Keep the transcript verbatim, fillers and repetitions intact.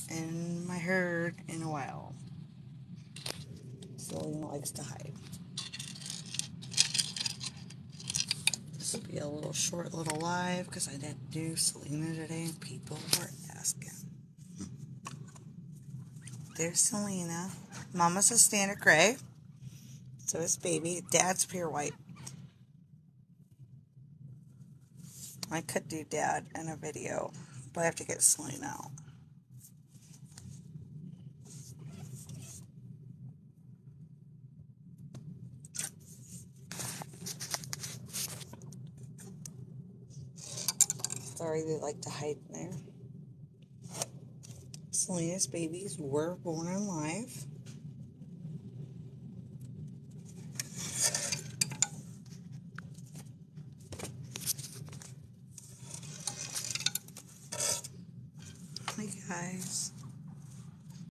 in my herd in a while. Selena likes to hide. This will be a little short little live because I didn't do Selena today and people were asking. There's Selena. Mama's a standard gray. So is baby. Dad's pure white. I could do Dad in a video, but I have to get Selena out. Sorry, they like to hide in there. Selena's babies were born alive. Hi guys.